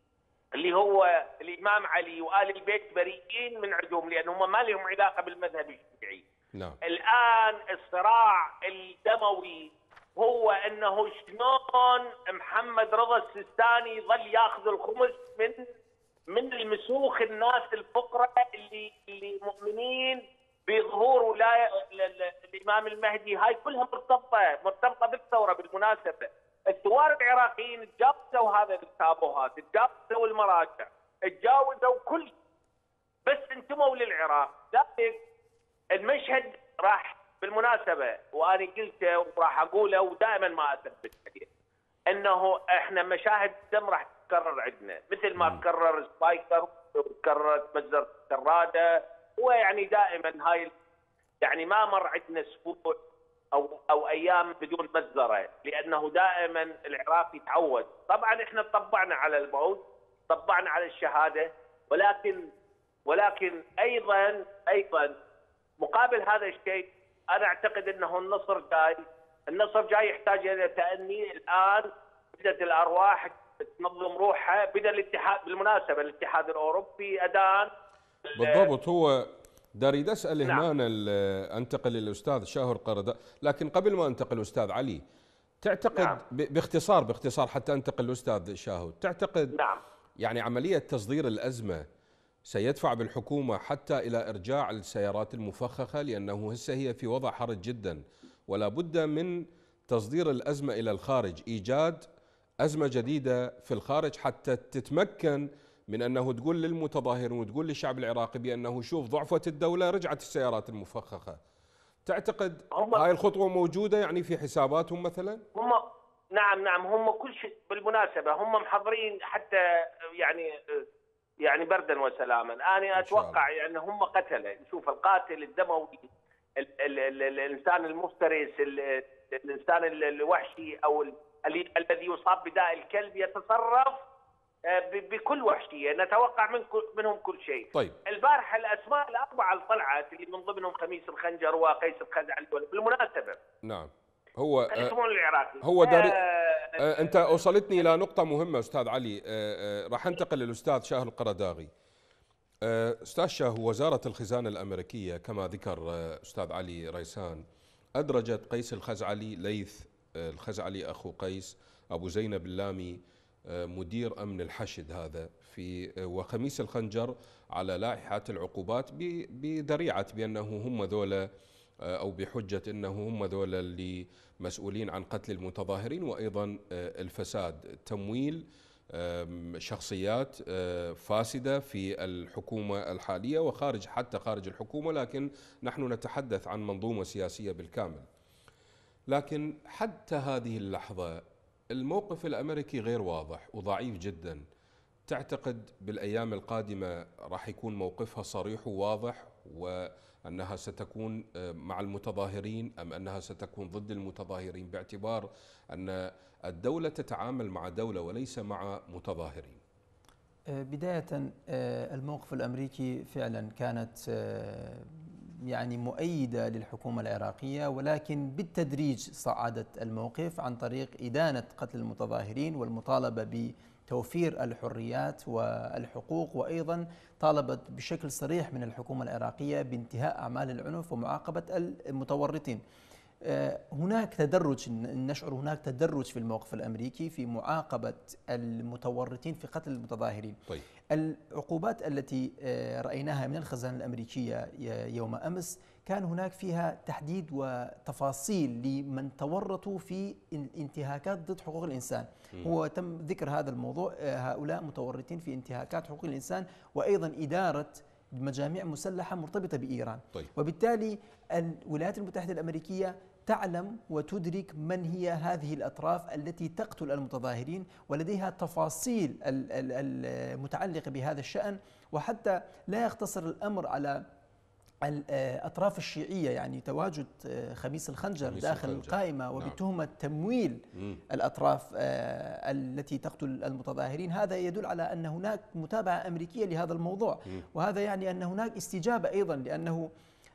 اللي هو الامام علي وآل البيت بريئين من عندهم، لان هم ما لهم علاقه بالمذهب الشيعي. نعم. الان الصراع الدموي هو انه شلون محمد رضا السيستاني يظل ياخذ الخمس من المسوخ الناس الفقراء اللي مؤمنين بظهور ولايه الامام المهدي. هاي كلها مرتبطه بالثوره. بالمناسبه الثوار العراقيين تجاوزوا هذا التابوهات، تجاوزوا المراجع، تجاوزوا كل شيء، بس انتموا للعراق. لذلك المشهد راح بالمناسبه، وانا قلته وراح اقوله ودائما ما اثبت عليه، انه احنا مشاهد الدم راح تتكرر عندنا، مثل ما تكرر سبايكر وتكررت مجزره السراده. ويعني دائما هاي يعني ما مر عندنا اسبوع او ايام بدون مجزره، لانه دائما العراق يتعود. طبعا احنا طبعنا على الموت، طبعنا على الشهاده، ولكن ايضا مقابل هذا الشيء انا اعتقد انه النصر جاي يحتاج الى تأني. الان بدات الارواح تنظم روحها، بدا الاتحاد. بالمناسبه الاتحاد الاوروبي ادان بالضبط. هو داري اسال نعم. هنا انتقل للاستاذ شاهر قرداغي، لكن قبل ما انتقل استاذ علي، تعتقد نعم. باختصار حتى انتقل للاستاذ شاهر، تعتقد نعم. يعني عمليه تصدير الازمه سيدفع بالحكومه حتى الى ارجاع السيارات المفخخه، لانه هسه هي في وضع حرج جدا ولا بد من تصدير الازمه الى الخارج، ايجاد ازمه جديده في الخارج حتى تتمكن من أنه تقول للمتظاهرين وتقول للشعب العراقي بأنه شوف ضعفت الدولة، رجعت السيارات المفخخة. تعتقد هاي الخطوة موجودة يعني في حساباتهم مثلا؟ نعم هم كل شيء. بالمناسبة هم محضرين حتى يعني بردا وسلاما. أنا أتوقع يعني هم قتله. شوف القاتل الدموي، الإنسان المفترس، الإنسان الوحشي أو الذي يصاب بداء الكلب يتصرف بكل وحشيه، نتوقع منهم كل شيء. طيب. البارحه الاسماء الاربعه اللي طلعت اللي من ضمنهم خميس الخنجر وقيس الخزعلي بالمناسبه. نعم. هو العراقي هو داري انت وصلتني الى نقطه مهمه استاذ علي. راح انتقل للاستاذ شاهر القرداغي. استاذ شاهر، وزاره الخزانه الامريكيه كما ذكر استاذ علي ريسان ادرجت قيس الخزعلي، ليث الخزعلي اخو قيس، ابو زينب اللامي مدير أمن الحشد هذا في وخميس الخنجر على لائحة العقوبات بذريعة بأنه هم ذولا أو بحجة أنه هم ذولا اللي مسؤولين عن قتل المتظاهرين وأيضا الفساد، تمويل شخصيات فاسدة في الحكومة الحالية وخارج حتى خارج الحكومة، لكن نحن نتحدث عن منظومة سياسية بالكامل. لكن حتى هذه اللحظة الموقف الأمريكي غير واضح وضعيف جدا. تعتقد بالأيام القادمة راح يكون موقفها صريح وواضح وأنها ستكون مع المتظاهرين أم أنها ستكون ضد المتظاهرين، باعتبار أن الدولة تتعامل مع دولة وليس مع متظاهرين؟ بداية الموقف الأمريكي فعلا كانت يعني مؤيدة للحكومة العراقية، ولكن بالتدريج صعدت الموقف عن طريق إدانة قتل المتظاهرين والمطالبة بتوفير الحريات والحقوق، وأيضا طالبت بشكل صريح من الحكومة العراقية بانتهاء أعمال العنف ومعاقبة المتورطين. هناك تدرج، نشعر هناك تدرج في الموقف الأمريكي في معاقبة المتورطين في قتل المتظاهرين. طيب. العقوبات التي رأيناها من الخزانة الأمريكية يوم أمس كان هناك فيها تحديد وتفاصيل لمن تورطوا في انتهاكات ضد حقوق الإنسان. هو تم ذكر هذا الموضوع، هؤلاء متورطين في انتهاكات حقوق الإنسان وأيضا إدارة مجاميع مسلحة مرتبطة بإيران. طيب. وبالتالي الولايات المتحدة الأمريكية تعلم وتدرك من هي هذه الأطراف التي تقتل المتظاهرين، ولديها تفاصيل المتعلقة بهذا الشأن، وحتى لا يقتصر الأمر على الأطراف الشيعية، يعني تواجد خميس الخنجر داخل القائمة وبتهمة تمويل الأطراف التي تقتل المتظاهرين، هذا يدل على أن هناك متابعة أمريكية لهذا الموضوع. وهذا يعني أن هناك استجابة أيضا، لأنه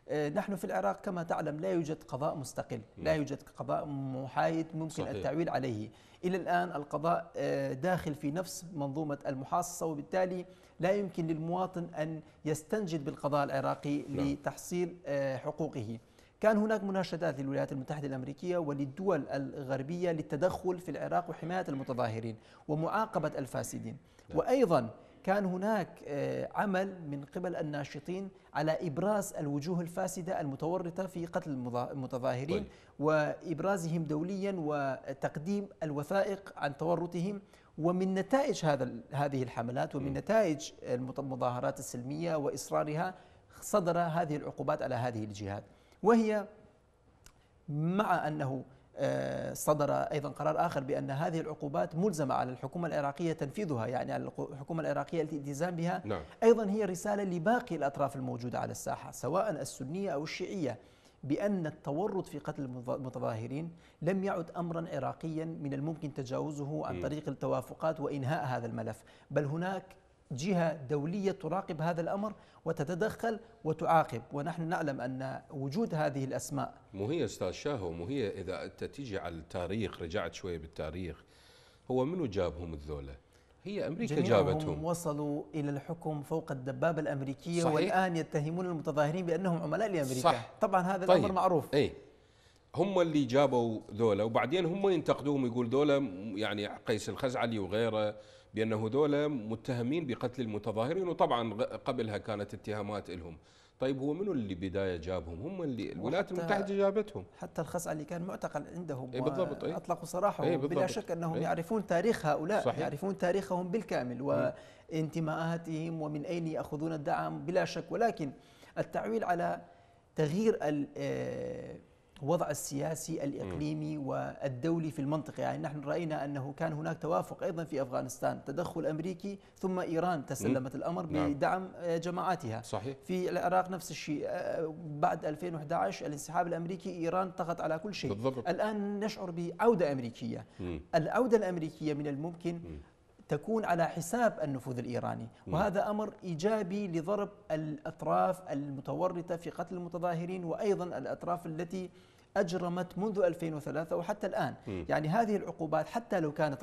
نحن في العراق كما تعلم لا يوجد قضاء مستقل، لا يوجد قضاء محايد ممكن صحيح. التعويل عليه. إلى الآن القضاء داخل في نفس منظومة المحاصصة، وبالتالي لا يمكن للمواطن أن يستنجد بالقضاء العراقي لتحصيل حقوقه. كان هناك مناشدات للولايات المتحدة الأمريكية وللدول الغربية للتدخل في العراق وحماية المتظاهرين ومعاقبة الفاسدين، وأيضا كان هناك عمل من قبل الناشطين على إبراز الوجوه الفاسدة المتورطة في قتل المتظاهرين وإبرازهم دوليا وتقديم الوثائق عن تورطهم. ومن نتائج هذه الحملات ومن نتائج المظاهرات السلمية وإصرارها صدر هذه العقوبات على هذه الجهات، وهي مع أنه صدر أيضا قرار آخر بأن هذه العقوبات ملزمة على الحكومة العراقية تنفيذها، يعني على الحكومة العراقية الالتزام بها. أيضا هي رسالة لباقي الأطراف الموجودة على الساحة سواء السنية أو الشيعية بأن التورط في قتل المتظاهرين لم يعد أمرا عراقيا من الممكن تجاوزه عن طريق التوافقات وإنهاء هذا الملف، بل هناك جهة دولية تراقب هذا الأمر وتتدخل وتعاقب. ونحن نعلم أن وجود هذه الأسماء هي أستاذ شاهو، هي إذا أنت تيجي على التاريخ، رجعت شوية بالتاريخ، هو منو جابهم الذولة؟ هي أمريكا جابتهم، وصلوا إلى الحكم فوق الدبابة الأمريكية. صحيح. والآن يتهمون المتظاهرين بأنهم عملاء لأمريكا. صح. طبعا هذا طيب. الأمر معروف. هم اللي جابوا ذولا، وبعدين هم ينتقدوهم، يقول ذولا يعني قيس الخزعلي وغيره بأنه ذولا متهمين بقتل المتظاهرين، وطبعا قبلها كانت اتهامات لهم. طيب هو منو اللي بداية جابهم؟ هم اللي الولايات المتحدة جابتهم. حتى الخزعلي كان معتقل عندهم بالضبط. وأطلقوا سراحه. بلا شك أنهم يعرفون تاريخ هؤلاء. صحيح. يعرفون تاريخهم بالكامل وانتماءاتهم ومن أين يأخذون الدعم بلا شك، ولكن التعويل على تغيير الوضع السياسي الإقليمي والدولي في المنطقة، يعني نحن رأينا أنه كان هناك توافق أيضا في أفغانستان، تدخل أمريكي، ثم إيران تسلمت الأمر بدعم جماعاتها. صحيح. في العراق نفس الشيء، بعد 2011 الانسحاب الأمريكي إيران طغت على كل شيء. بالضبط. الآن نشعر بعودة أمريكية. العودة الأمريكية من الممكن تكون على حساب النفوذ الإيراني، وهذا أمر إيجابي لضرب الأطراف المتورطة في قتل المتظاهرين وأيضا الأطراف التي أجرمت منذ 2003 وحتى الآن. يعني هذه العقوبات حتى لو كانت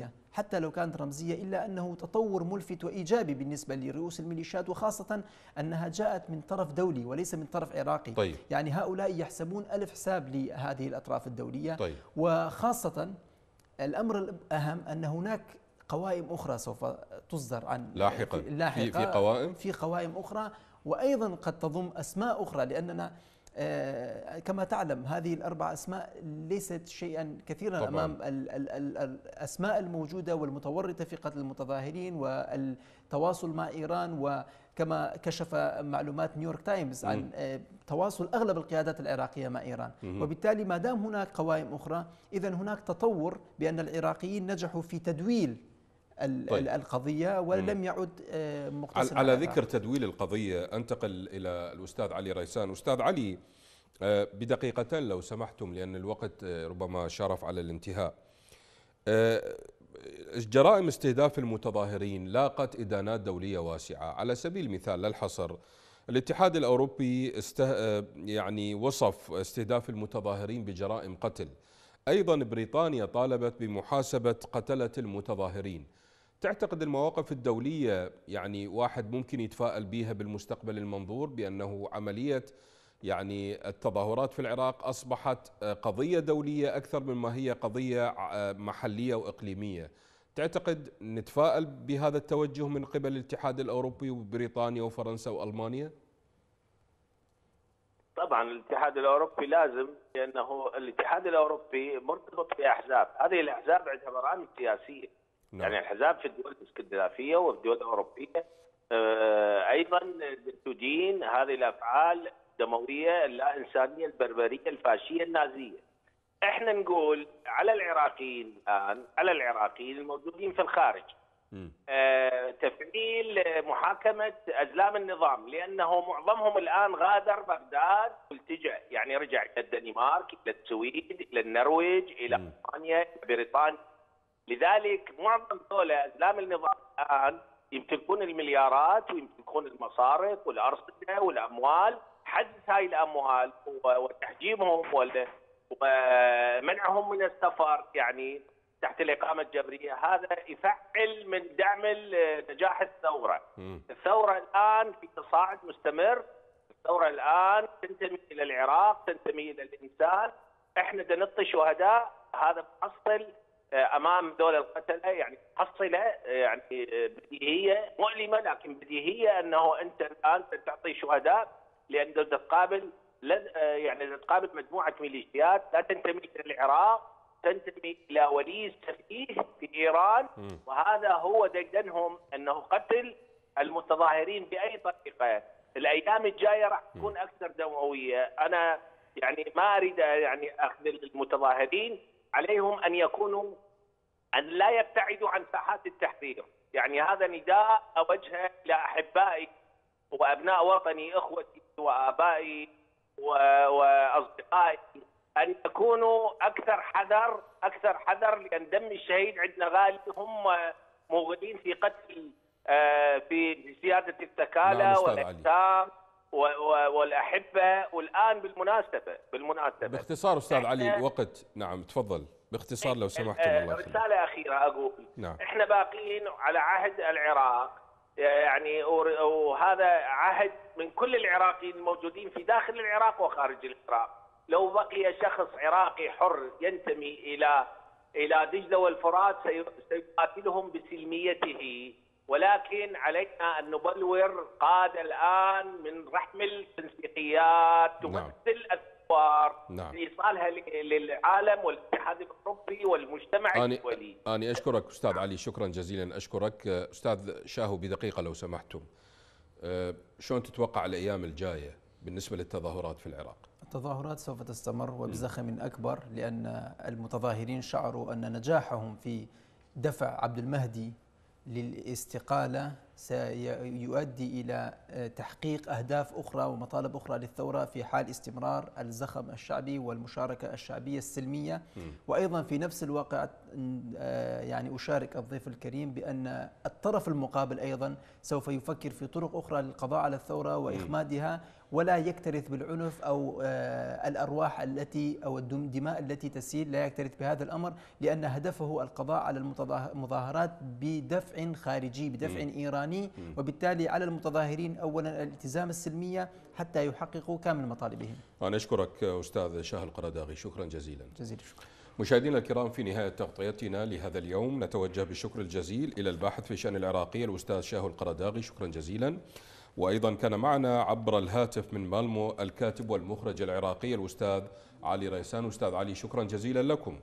رمزية إلا أنه تطور ملفت وإيجابي بالنسبة لرؤوس الميليشيات، وخاصة أنها جاءت من طرف دولي وليس من طرف عراقي. طيب. يعني هؤلاء يحسبون ألف حساب لهذه الأطراف الدولية. طيب. وخاصة الأمر الأهم أن هناك قوائم أخرى سوف تصدر عن لاحقا في قوائم أخرى، وأيضا قد تضم أسماء أخرى، لأننا كما تعلم هذه الأربع أسماء ليست شيئا كثيرا طبعا. أمام الأسماء الموجودة والمتورطة في قتل المتظاهرين والتواصل مع إيران، وكما كشف معلومات نيويورك تايمز عن تواصل أغلب القيادات العراقية مع إيران. وبالتالي ما دام هناك قوائم أخرى إذا هناك تطور بأن العراقيين نجحوا في تدويل طيب. القضية ولم يعد مقتصرا على ذكر تدويل القضية. أنتقل إلى الأستاذ علي ريسان. أستاذ علي، بدقيقتين لو سمحتم لأن الوقت ربما شرف على الانتهاء. جرائم استهداف المتظاهرين لاقت إدانات دولية واسعة. على سبيل المثال للحصر، الاتحاد الأوروبي يعني وصف استهداف المتظاهرين بجرائم قتل. أيضا بريطانيا طالبت بمحاسبة قتلة المتظاهرين. تعتقد المواقف الدولية يعني واحد ممكن يتفائل بها بالمستقبل المنظور بأنه عملية يعني التظاهرات في العراق أصبحت قضية دولية أكثر مما هي قضية محلية وإقليمية؟ تعتقد نتفائل بهذا التوجه من قبل الاتحاد الأوروبي وبريطانيا وفرنسا وألمانيا؟ طبعا الاتحاد الأوروبي لازم، لأنه الاتحاد الأوروبي مرتبط بأحزاب، هذه الأحزاب عندها برامج سياسية. يعني الأحزاب في الدول الاسكندنافية وفي الدول الأوروبية أيضا تدين هذه الأفعال الدموية اللا إنسانية البربرية الفاشية النازية. احنا نقول على العراقيين الآن، على العراقيين الموجودين في الخارج، تفعيل محاكمة أزلام النظام، لأنه معظمهم الآن غادر بغداد والتجأ، يعني رجع إلى الدنمارك، إلى السويد، إلى النرويج، إلى ألمانيا، إلى بريطانيا. لذلك معظم دولة أزلام النظام الآن يمتلكون المليارات ويمتلكون المصارف والأرصدة والأموال حجز هاي الاموال وتحجيمهم ومنعهم من السفر يعني تحت الاقامه الجبريه، هذا يفعل من دعم نجاح الثوره. الثوره الان في تصاعد مستمر، الثوره الان تنتمي الى العراق، تنتمي الى الانسان. احنا نعطي شهداء، هذا محصل امام دول القتله، يعني محصله يعني بديهيه مؤلمه لكن بديهيه انه انت الان تعطي شهداء لان تقابل يعني تقابل مجموعه ميليشيات لا تنتمي الى العراق، تنتمي الى ولي السفيه في ايران، وهذا هو ديدنهم انه قتل المتظاهرين باي طريقه. الايام الجايه راح تكون اكثر دمويه. انا يعني ما اريد يعني اخذ المتظاهرين، عليهم ان يكونوا ان لا يبتعدوا عن ساحات التحرير، يعني هذا نداء اوجهه الى احبائي وابناء وطني، اخوتي وابائي واصدقائي، ان يكونوا اكثر حذر لان دم الشهيد عندنا غالي. هم موغلين في قتل في سياده الثكالى والايتام والاحبه. والان بالمناسبه باختصار استاذ علي الوقت، نعم تفضل باختصار لو سمحتم. الله يخليك. رساله اخيره اقول، نعم. احنا باقيين على عهد العراق، يعني وهذا عهد من كل العراقيين الموجودين في داخل العراق وخارج العراق. لو بقي شخص عراقي حر ينتمي الى دجله والفرات سيقاتلهم بسلميته، ولكن علينا ان نبلور قاده الان من رحم التنسيقيات تمثل الثوار لايصالها للعالم والاتحاد الاوروبي والمجتمع الدولي. أنا أشكرك أستاذ علي، شكرا جزيلا أشكرك. أستاذ شاهو بدقيقة لو سمحتم، شلون تتوقع الأيام الجاية بالنسبة للتظاهرات في العراق؟ التظاهرات سوف تستمر وبزخم أكبر، لأن المتظاهرين شعروا أن نجاحهم في دفع عبد المهدي للاستقالة سيؤدي إلى تحقيق أهداف أخرى ومطالب أخرى للثورة في حال استمرار الزخم الشعبي والمشاركة الشعبية السلمية. وأيضا في نفس الوقت يعني أشارك الضيف الكريم بأن الطرف المقابل أيضا سوف يفكر في طرق أخرى للقضاء على الثورة وإخمادها، ولا يكترث بالعنف أو الأرواح التي أو الدماء التي تسيل، لا يكترث بهذا الأمر، لأن هدفه القضاء على المظاهرات بدفع خارجي، بدفع إيراني، وبالتالي على المتظاهرين أولا الالتزام السلمية حتى يحققوا كامل مطالبهم. أنا أشكرك أستاذ شاه القرداغي، شكرا جزيلا. جزيل الشكر. مشاهدينا الكرام، في نهاية تغطيتنا لهذا اليوم نتوجه بالشكر الجزيل إلى الباحث في الشأن العراقي الأستاذ شاه القرداغي، شكرا جزيلا. وأيضا كان معنا عبر الهاتف من مالمو الكاتب والمخرج العراقي الأستاذ علي ريسان. أستاذ علي شكرا جزيلا لكم.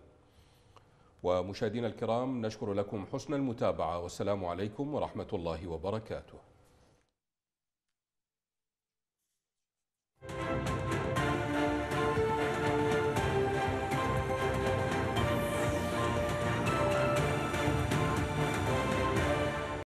ومشاهدينا الكرام نشكر لكم حسن المتابعة، والسلام عليكم ورحمة الله وبركاته.